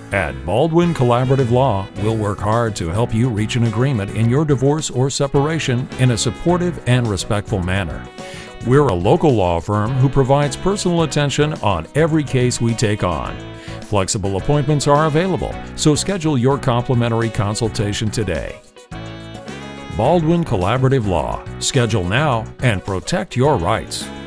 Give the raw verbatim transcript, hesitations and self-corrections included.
At Baldwin Collaborative Law, we'll work hard to help you reach an agreement in your divorce or separation in a supportive and respectful manner. We're a local law firm who provides personal attention on every case we take on. Flexible appointments are available, so schedule your complimentary consultation today. Baldwin Collaborative Law. Schedule now and protect your rights.